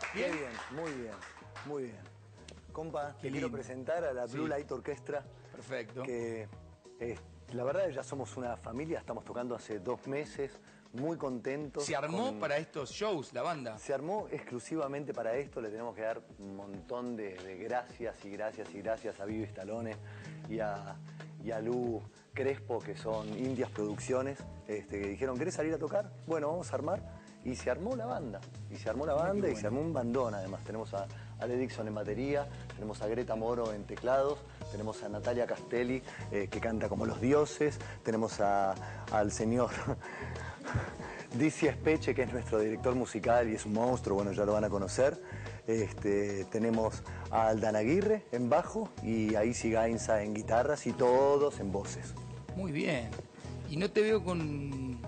¿Bien? Qué bien, muy bien, muy bien. Compa, Qué te quiero lindo. presentar a la Blue Sí. Light Orchestra. Perfecto. Que la verdad ya somos una familia, estamos tocando hace 2 meses, muy contentos. ¿Se armó para estos shows la banda? Se armó exclusivamente para esto, le tenemos que dar un montón de gracias y gracias y gracias a Vivi Stallone y a Lu Crespo, que son Indias Producciones, que dijeron, ¿querés salir a tocar? Bueno, vamos a armar. Y se armó la banda, y se armó la banda Qué y se armó un bandón además. Tenemos a Ale Dixon en batería, tenemos a Greta Moro en teclados, tenemos a Natalia Castelli, que canta como los dioses, tenemos al señor Dizzy Espeche, que es nuestro director musical y es un monstruo, bueno, ya lo van a conocer. Tenemos a Aldan Aguirre en bajo y a Isi Gainza en guitarras y todos en voces. Muy bien. Y no te veo con...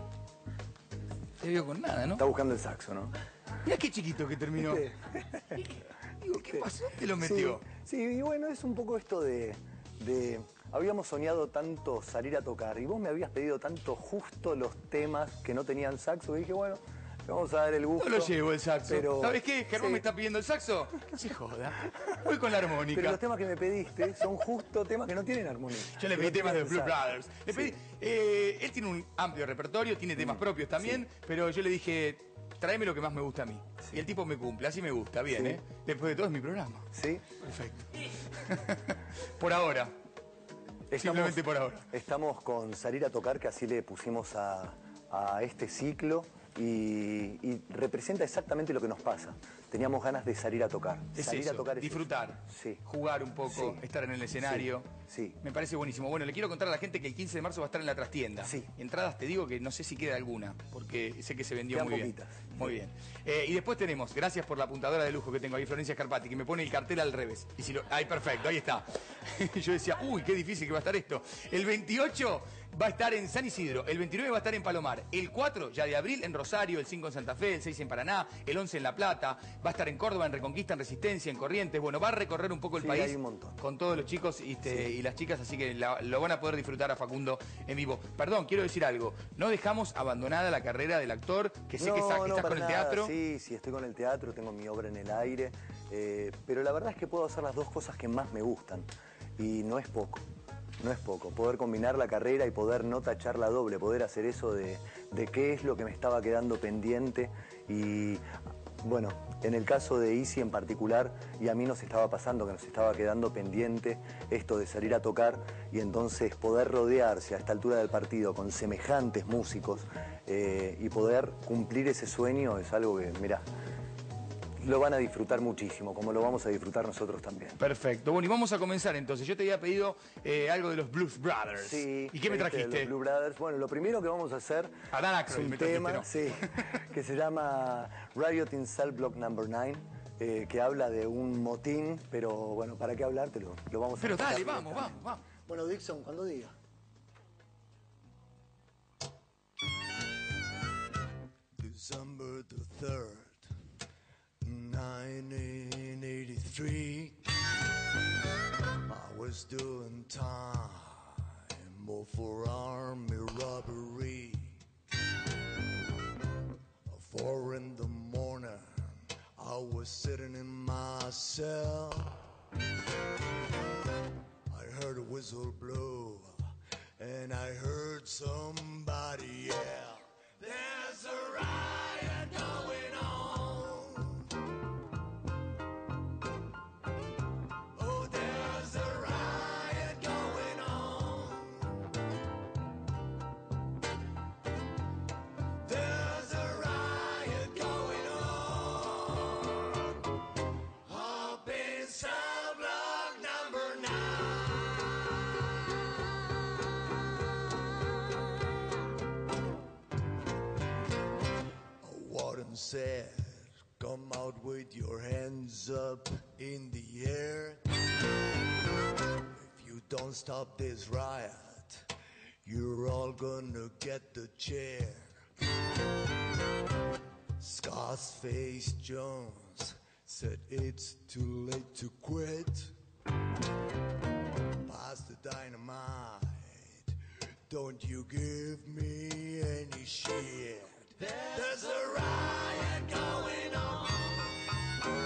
Te veo con nada, ¿no? Está buscando el saxo, ¿no? Mirá qué chiquito que terminó. ¿Viste? Digo, ¿qué pasó? ¿Te lo metió? Sí, y bueno, es un poco esto de... Habíamos soñado tanto salir a tocar y vos me habías pedido tanto justo los temas que no tenían saxo y dije, bueno, le vamos a dar el gusto. No lo llevo el saxo. Pero, ¿Sabes qué? Germán sí. me está pidiendo el saxo. Que se joda. Voy con la armónica. Pero los temas que me pediste son justo temas que no tienen armonía. Yo le pedí temas de Blue Brothers. Le pedí, él tiene un amplio repertorio, tiene temas propios también, pero yo le dije, tráeme lo que más me gusta a mí. Sí. Y el tipo me cumple, así me gusta, bien, Sí. ¿eh? Después de todo es mi programa. ¿Sí? Perfecto. Por ahora. Simplemente por ahora. Estamos con Salir a Tocar, que así le pusimos a este ciclo y representa exactamente lo que nos pasa. Teníamos ganas de salir a tocar. Es Salir eso, a tocar es disfrutar, Sí. jugar un poco, Sí. estar en el escenario. Sí. Me parece buenísimo. Bueno, le quiero contar a la gente que el 15 de marzo va a estar en la trastienda. Sí. Entradas te digo que no sé si queda alguna, porque sé que se vendió Quedan muy bien. poquitas. Muy bien. Y después tenemos, gracias por la apuntadora de lujo que tengo ahí, Florencia Scarpati, que me pone el cartel al revés. Y si lo, ay, perfecto, ahí está. Yo decía, uy, qué difícil que va a estar esto. El 28 va a estar en San Isidro, el 29 va a estar en Palomar, el 4 ya de abril en Rosario, el 5 en Santa Fe, el 6 en Paraná, el 11 en La Plata, va a estar en Córdoba, en Reconquista, en Resistencia, en Corrientes. Bueno, va a recorrer un poco el Sí, país hay un montón. con todos los chicos y las chicas, así que lo van a poder disfrutar a Facundo en vivo. Perdón, quiero decir algo, no dejamos abandonada la carrera del actor, que sé que estás para con el nada. teatro. Sí, estoy con el teatro, tengo mi obra en el aire, pero la verdad es que puedo hacer las dos cosas que más me gustan y no es poco. No es poco, poder combinar la carrera y poder no tachar la doble, poder hacer eso de qué es lo que me estaba quedando pendiente y bueno, en el caso de Isi en particular, y a mí nos estaba pasando que nos estaba quedando pendiente esto de salir a tocar y entonces poder rodearse a esta altura del partido con semejantes músicos y poder cumplir ese sueño es algo que, mirá, lo van a disfrutar muchísimo, como lo vamos a disfrutar nosotros también. Perfecto. Bueno, y vamos a comenzar entonces. Yo te había pedido algo de los Blues Brothers. Sí. ¿Y qué me trajiste? Los Blue Brothers. Bueno, lo primero que vamos a hacer A Dan es Aykroyd un me trajiste, tema ¿no? sí, que se llama Riot in Cell Block Number 9, que habla de un motín, pero bueno, ¿para qué hablar? Lo vamos a Pero escuchar dale, vamos, directamente. vamos. Bueno, Dixon, cuando diga. December the 3rd, 1983. I was doing time for army robbery. 4 in the morning, I was sitting in my cell. I heard a whistle blow, and I heard somebody yell. There's a riot going on. Oh, there's a riot going on. There's a riot going on. Up in cell block number 9. Warden said, come out with your hands up in the air. If you don't stop this riot, you're all gonna get the chair. Scarface Jones said it's too late to quit. Pass the dynamite, don't you give me any shit. There's a riot going on.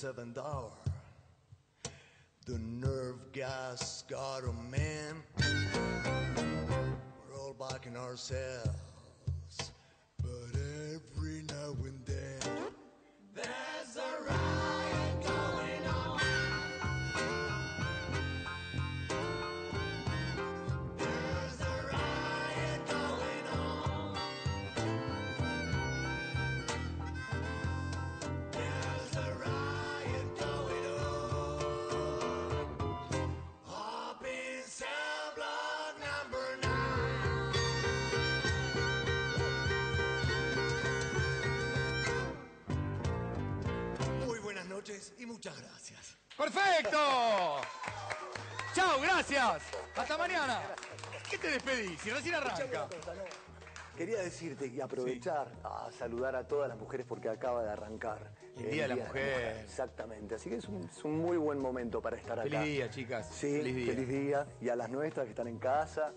7th hour. The nerve gas got a man. We're all backing ourselves. But every now and then, there's a riot going on. There's a riot going on. There's a riot going on. Up in cell block number 9. Muy buenas noches y muchas gracias. ¡Perfecto! ¡Chao, gracias! ¡Hasta mañana! ¿Qué te despedís? Si recién arranca. Quería decirte y aprovechar a saludar a todas las mujeres porque acaba de arrancar El Día de la Mujer. Exactamente, así que es un muy buen momento para estar acá. Feliz día, chicas. Sí, feliz día. Y a las nuestras que están en casa.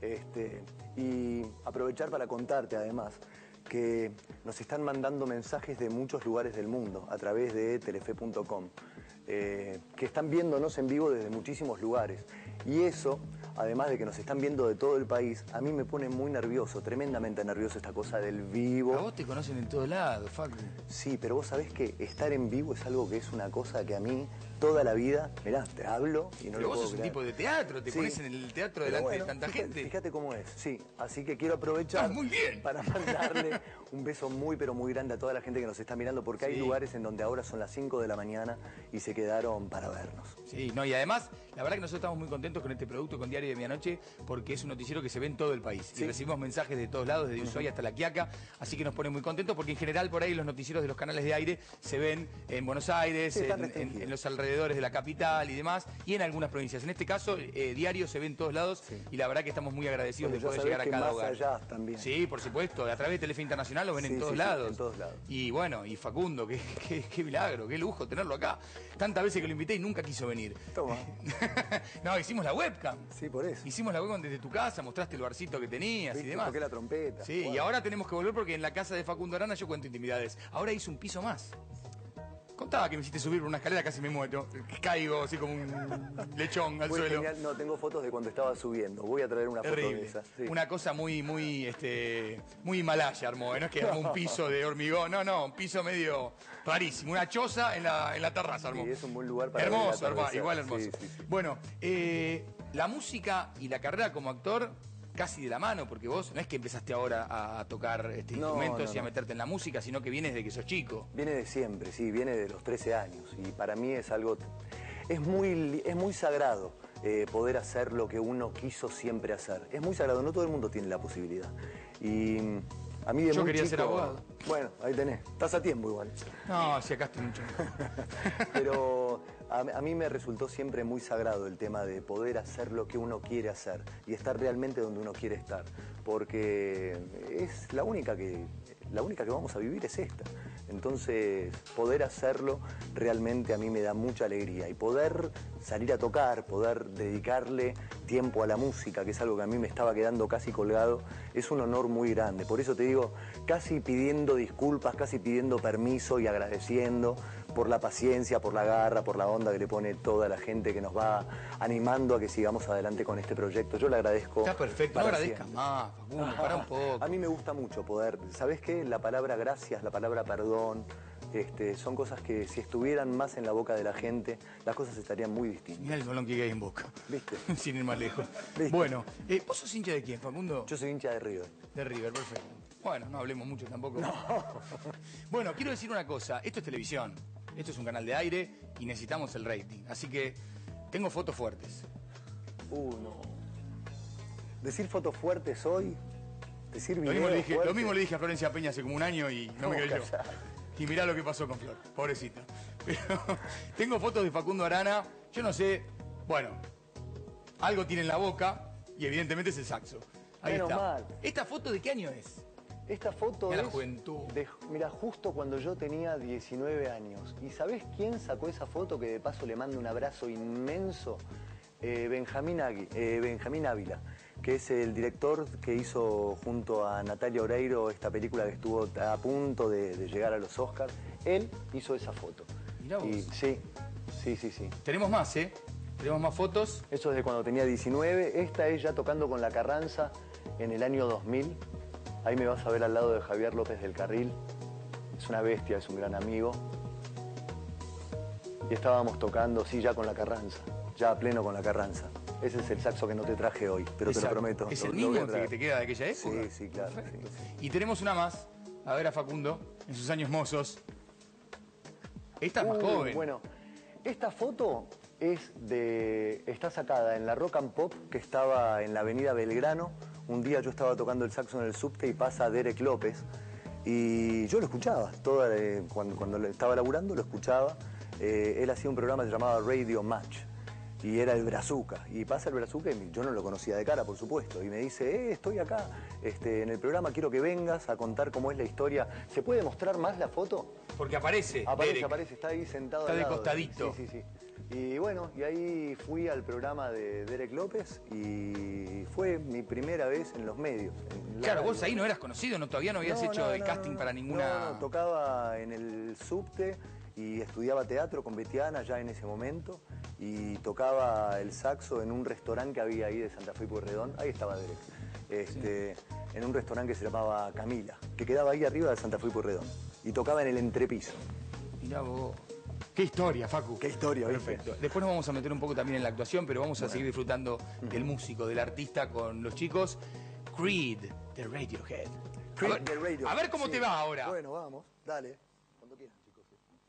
Y aprovechar para contarte además que nos están mandando mensajes de muchos lugares del mundo a través de telefe.com. Que están viéndonos en vivo desde muchísimos lugares. Y eso, además de que nos están viendo de todo el país, a mí me pone muy nervioso, tremendamente nervioso esta cosa del vivo. A vos te conocen en todos lados, Facu. Sí, pero vos sabés que estar en vivo es algo que es una cosa que a mí toda la vida, mirá, te hablo y no Pero lo vos puedo sos un creer. tipo de teatro, te Sí. pones en el teatro Pero delante bueno, de tanta fíjate, gente. Fíjate cómo es, sí. Así que quiero aprovechar Estás muy bien. para mandarle un beso muy, pero muy grande a toda la gente que nos está mirando, porque hay Sí. lugares en donde ahora son las 5 de la mañana y se quedaron para vernos. Sí, no, y además, la verdad que nosotros estamos muy contentos con este producto, con Diario de Medianoche, porque es un noticiero que se ve en todo el país. Sí. Y recibimos mensajes de todos lados, desde Ushuaia hasta La Quiaca, así que nos pone muy contentos, porque en general por ahí los noticieros de los canales de aire se ven en Buenos Aires, Sí, están en restringidos. los alrededores de la capital y demás, y en algunas provincias. En este caso, Diario se ve en todos lados, y la verdad que estamos muy agradecidos Bueno, de ya poder sabés llegar a que cada más hogar. allá también. Sí, por supuesto, a través de Telefe Internacional lo ven Sí, en todos sí, sí, lados. en todos lados. Y bueno, y Facundo, qué milagro, qué lujo tenerlo acá. Tantas veces que lo invité y nunca quiso venir. Toma. No, hicimos la webcam. Sí, por eso. Hicimos la webcam desde tu casa, mostraste el barcito que tenías y Viste, demás. toqué la trompeta. Sí, Bueno. y ahora tenemos que volver porque en la casa de Facundo Arana yo cuento intimidades. Ahora hice un piso más. Contaba que me hiciste subir por una escalera, casi me muero. Caigo así como un lechón al Fue suelo. genial. No, tengo fotos de cuando estaba subiendo. Voy a traer una foto de Terrible. esas. Sí. Una cosa muy Himalaya armó, no es que armó un piso de hormigón, no, un piso medio rarísimo, una choza en la terraza armó. Sí, es un buen lugar para ver hermoso, el atardecer. igual hermoso. Sí, sí, sí. Bueno, la música y la carrera como actor casi de la mano, porque vos no es que empezaste ahora a tocar No, instrumentos no, y a no. meterte en la música, sino que vienes de que sos chico. Viene de siempre, sí, viene de los 13 años. Y para mí es algo. Es muy sagrado poder hacer lo que uno quiso siempre hacer. Es muy sagrado, no todo el mundo tiene la posibilidad. Y a mí de Yo muy quería chico, ser abogado. Bueno, ahí tenés. Estás a tiempo igual. No, si acá estoy mucho. Pero a mí me resultó siempre muy sagrado el tema de poder hacer lo que uno quiere hacer y estar realmente donde uno quiere estar. Porque es la única que vamos a vivir es esta. Entonces, poder hacerlo realmente a mí me da mucha alegría. Y poder salir a tocar, poder dedicarle tiempo a la música, que es algo que a mí me estaba quedando casi colgado, es un honor muy grande. Por eso te digo, casi pidiendo disculpas, casi pidiendo permiso y agradeciendo por la paciencia, por la garra, por la onda que le pone toda la gente que nos va animando a que sigamos adelante con este proyecto. Yo le agradezco. Está perfecto, no para agradezcas siempre. más, Facundo, pará un poco. A mí me gusta mucho poder, ¿sabés qué? La palabra gracias, la palabra perdón, son cosas que si estuvieran más en la boca de la gente, las cosas estarían muy distintas. Mirá el balón que hay en Boca. ¿Viste? Sin ir más lejos. ¿Viste? Bueno, ¿vos sos hincha de quién, Facundo? Yo soy hincha de River. De River, perfecto. Bueno, no hablemos mucho tampoco. Bueno, quiero decir una cosa. Esto es televisión. Esto es un canal de aire y necesitamos el rating. Así que tengo fotos fuertes. No. Decir fotos fuertes hoy, decir Lo videos mismo, lo fuertes. mismo le dije a Florencia Peña hace como un año y no me No, creyó. callate. Y mirá lo que pasó con Flor, pobrecita. Pero tengo fotos de Facundo Arana, yo no sé, bueno, algo tiene en la boca y evidentemente es el saxo. Ahí Menos está. mal. ¿Esta foto de qué año es? Esta foto Mirá es la juventud. mira, justo cuando yo tenía 19 años. ¿Y sabés quién sacó esa foto? Que de paso le mando un abrazo inmenso. Benjamín Ávila, que es el director que hizo junto a Natalia Oreiro esta película que estuvo a punto de llegar a los Oscars. Él hizo esa foto. Mirá vos. Y sí. Tenemos más, ¿eh? Tenemos más fotos. Eso es de cuando tenía 19. Esta es ya tocando con La Carranza en el año 2000. Ahí me vas a ver al lado de Javier López del Carril. Es una bestia, es un gran amigo. Y estábamos tocando, sí, ya con La Carranza. Ya a pleno con La Carranza. Ese es el saxo que no te traje hoy, pero te lo prometo. ¿Es lo- el lo voy a mismo que traer. te queda de aquella época? Sí, claro. Perfecto. Sí. Y tenemos una más. A ver a Facundo, en sus años mozos. Esta es más joven. Bueno, esta foto está sacada en la Rock and Pop que estaba en la avenida Belgrano. Un día yo estaba tocando el saxo en el subte y pasa Derek López. Y yo lo escuchaba, cuando estaba laburando lo escuchaba. Él hacía un programa que se llamaba Radio Match. Y era el Brazuca. Y pasa el Brazuca y yo no lo conocía de cara, por supuesto. Y me dice, estoy acá en el programa, quiero que vengas a contar cómo es la historia. ¿Se puede mostrar más la foto? Porque aparece. Derek. Aparece, está ahí sentado Está al de lado. costadito. Sí. Y bueno, y ahí fui al programa de Derek López y fue mi primera vez en los medios. en la Claro, radio. vos ahí no eras conocido, todavía no habías hecho el casting para ninguna... No, tocaba en el subte y estudiaba teatro con Betiana ya en ese momento y tocaba el saxo en un restaurante que había ahí de Santa Fe y Pueyrredón. Ahí estaba Derek. En un restaurante que se llamaba Camila, que quedaba ahí arriba de Santa Fe y Pueyrredón. Y tocaba en el entrepiso. Mirá vos. Qué historia, Facu. Qué historia, ¿viste? Perfecto. Después nos vamos a meter un poco también en la actuación, pero vamos a seguir disfrutando del músico, del artista con los chicos. Creed, de Radiohead. Creed de Radiohead. A ver cómo Sí. te va ahora. Bueno, vamos, dale. Cuando quieran, chicos.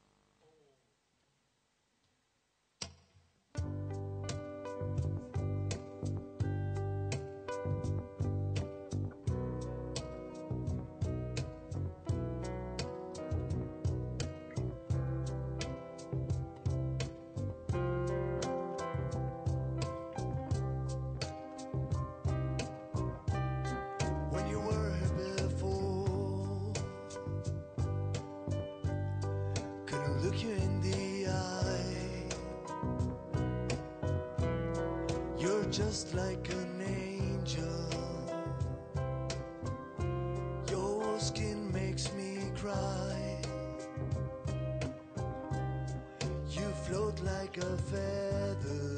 When you were here before, couldn't look you in the eye. You're just like an angel. Your skin makes me cry. You float like a feather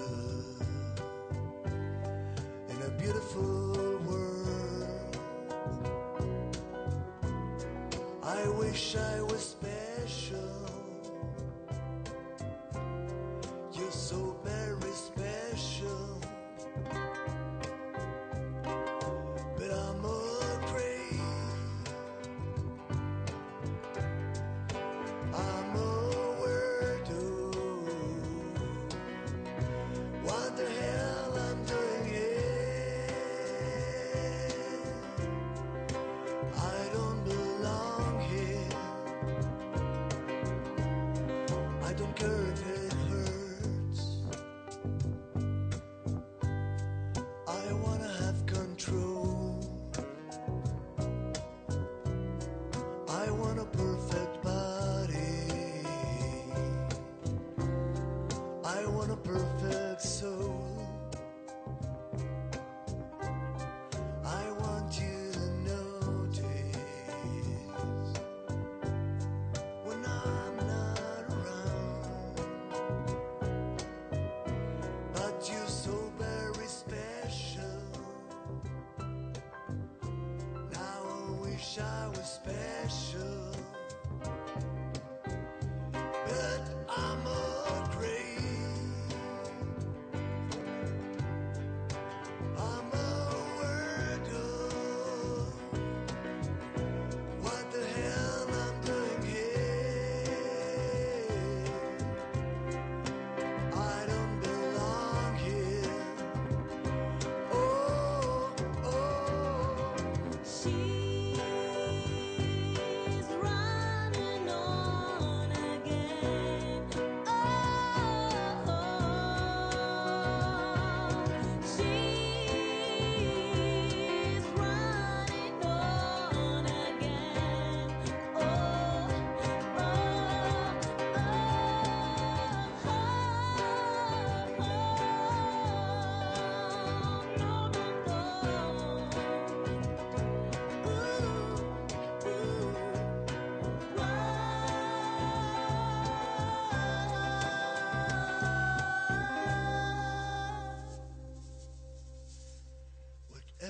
in a beautiful world. I wish I was special. You're so very special. But I'm afraid. I'm a weirdo. What the hell I'm doing here? I don't belong here.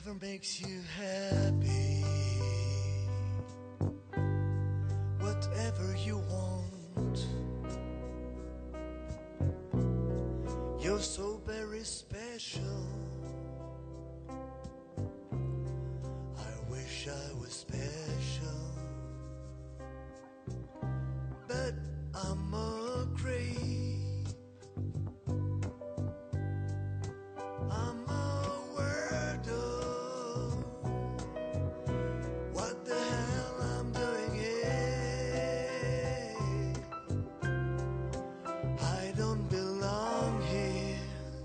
whatever makes you happy, whatever you want. You're so very special. I wish I was special, but I'm a creep. I'm a weirdo. What the hell I'm doing here? I don't belong here.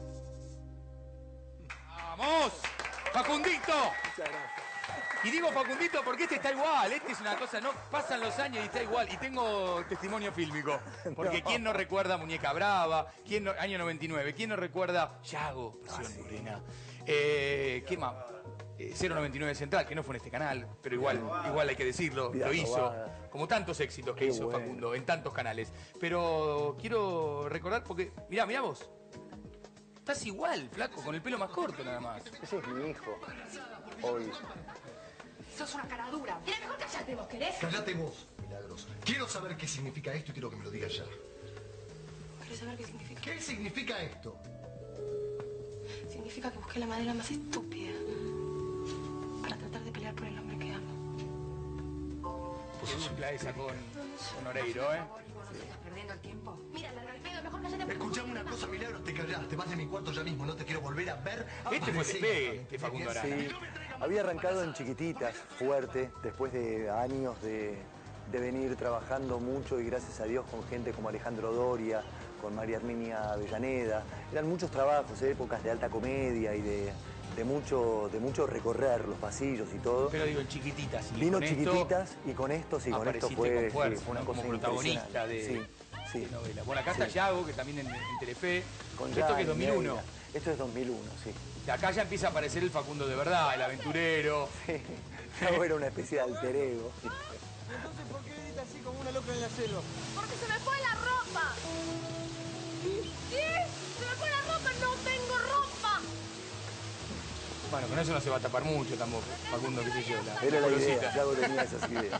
¡Vamos! ¡Facundito! Muchas gracias. Y digo Facundito porque este está igual, este es una cosa, no pasan los años y está igual. Y tengo testimonio fílmico, porque ¿quién no recuerda Muñeca Brava? ¿Quién no, año 99, ¿quién no recuerda Yago, Pasión Morena? ¿Qué más? 099 Central, que no fue en este canal, pero igual hay que decirlo, Vidas lo hizo. robadas. Como tantos éxitos que Qué hizo bueno. Facundo en tantos canales. Pero quiero recordar porque, mirá vos. Estás igual, flaco, con el pelo más corto nada más. Ese es mi hijo. Hoy. Sos una cara dura. Era mejor callarte, ¿vos querés? Cállate vos, Milagros. Quiero saber qué significa esto y quiero que me lo digas ya. ¿Querés saber qué significa? ¿Qué significa esto? Significa que busqué la manera más estúpida para tratar de pelear por el hombre que amo. Pues dupla esa con Oreiro, ¿eh? ¿Estás perdiendo el tiempo? Mira, larga el pedo, mejor cállate. Escuchame una cosa, Milagros, te callás, te vas de mi cuarto ya mismo, no te quiero volver a ver. Este fue el despegue de Facundo Arana. Sí, había arrancado en Chiquititas, fuerte, después de años de venir trabajando mucho y gracias a Dios con gente como Alejandro Doria, con María Herminia Avellaneda. Eran muchos trabajos, épocas de alta comedia y de mucho recorrer los pasillos y todo. Pero digo, en Chiquititas. Y Vino con esto Chiquititas y con esto, sí, con esto apareciste fue, con fuerza, sí, fue una ¿no? cosa Como protagonista impresionante. Sí, de novela. Bueno, acá está Sí. Yago, que también en Telefe. Con Esto que es Yanni, 2001. Neira. Esto es 2001, sí. Y acá ya empieza a aparecer el Facundo de verdad, el aventurero. No, era una especie de alter ego. Entonces, ¿por qué grita así como una loca en la selva? Porque se me fue la ropa. ¿Sí? Se me fue la ropa, no tengo ropa. Bueno, con eso no se va a tapar mucho tampoco, Facundo, qué sé yo. Era la golosita. idea, Yago tenía esas ideas.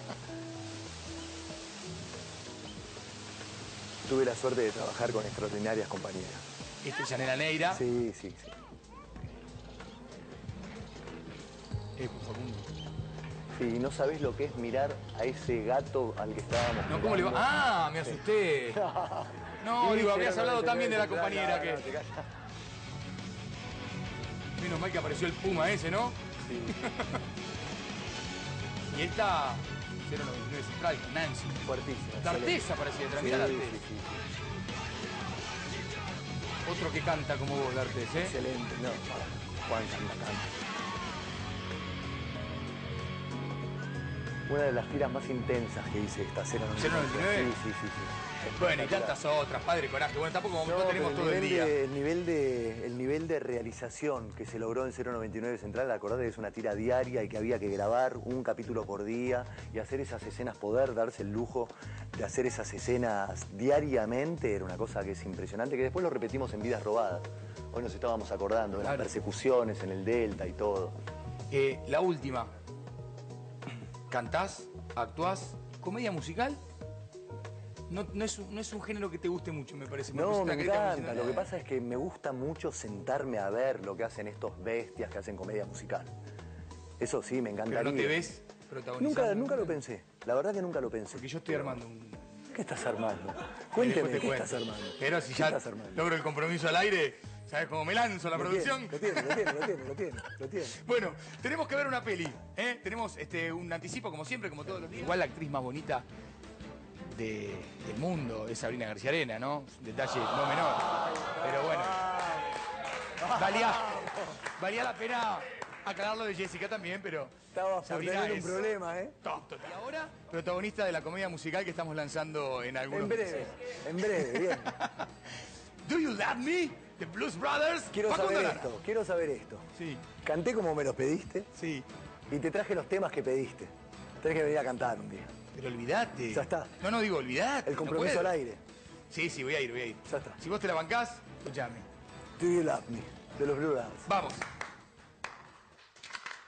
Tuve la suerte de trabajar con extraordinarias compañeras. Este es Yanela Neira. Sí, sí, sí. Facundo. Sí, no sabés lo que es mirar a ese gato al que estábamos No, ¿cómo le va? mirando. ¡Ah! Me asusté. No, Sí, digo, habías pero hablado no, también de la no, compañera no, que... no, te callas. Menos mal que apareció el Puma ese, ¿no? Sí. Y esta 099 Central con Nancy. Fuertísimo. D'Artés aparecía detrás, mirá Sí, D'Artés. sí, sí. Otro que canta como vos, D'Artés, ¿eh? Excelente. No, Juan canta. Una de las tiras más intensas que hice esta 099. Sí, sí, sí, sí. Bueno, y tantas otras, Padre Coraje. Bueno, tampoco como no pero tenemos todo el día. el nivel de realización que se logró en 099 Central, acordate que es una tira diaria y que había que grabar un capítulo por día y hacer esas escenas, poder darse el lujo de hacer esas escenas diariamente, era una cosa que es impresionante, que después lo repetimos en Vidas Robadas. Hoy nos estábamos acordando de las Claro. persecuciones en el Delta y todo. La última. ¿Cantás? ¿Actuás? ¿Comedia musical? No es un género que te guste mucho, me parece. No, parece me una carita como encanta. diciendo, Lo que pasa es que me gusta mucho sentarme a ver lo que hacen estos bestias que hacen comedia musical. Eso sí, me encantaría. Pero no te ves protagonizando. Nunca lo pensé. La verdad que nunca lo pensé. Porque yo estoy armando un... ¿Qué estás armando? Después Cuénteme, te ¿qué cuento. estás armando? Pero si ¿Qué ya estás armando? logro el compromiso al aire, ¿sabes cómo me lanzo a la producción? Lo tiene. Bueno, tenemos que ver una peli, ¿eh? Tenemos un anticipo, como siempre, como todos los días. Igual la actriz más bonita del mundo es Sabrina García Arena, ¿no? Es un detalle no menor. Pero bueno, valía la pena aclararlo de Jessica también, pero Estabas por Sabrina tener un es problema, ¿eh? top total. Y ahora, protagonista de la comedia musical que estamos lanzando en algunos meses. En breve, bien. Do You Love Me? The Blues Brothers. Quiero Facundo saber Arana. quiero saber esto. Sí, Canté como me los pediste sí. y te traje los temas que pediste. Tenés que venir a cantar un día. Pero olvídate. Ya está. No, digo, olvídate. El compromiso no al puedo. aire. Sí, voy a ir. Ya está. Si vos te la bancás, escuchame. Do You Love Me, de los Blue Brothers. Vamos.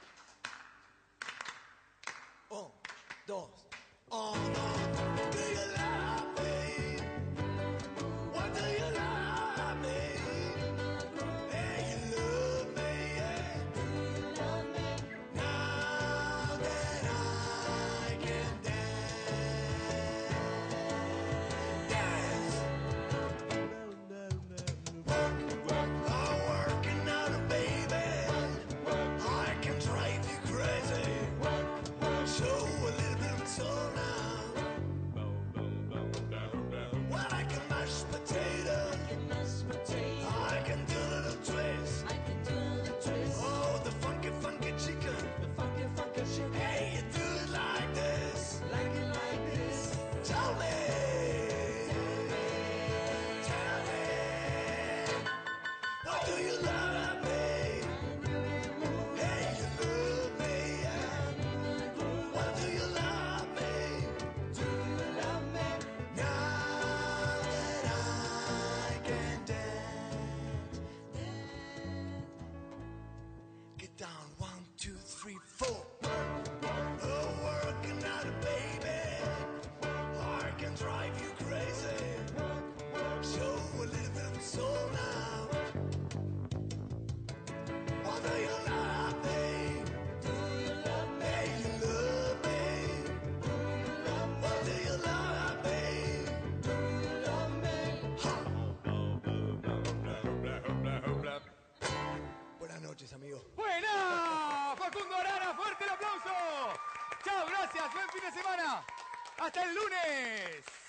¡Hasta el lunes!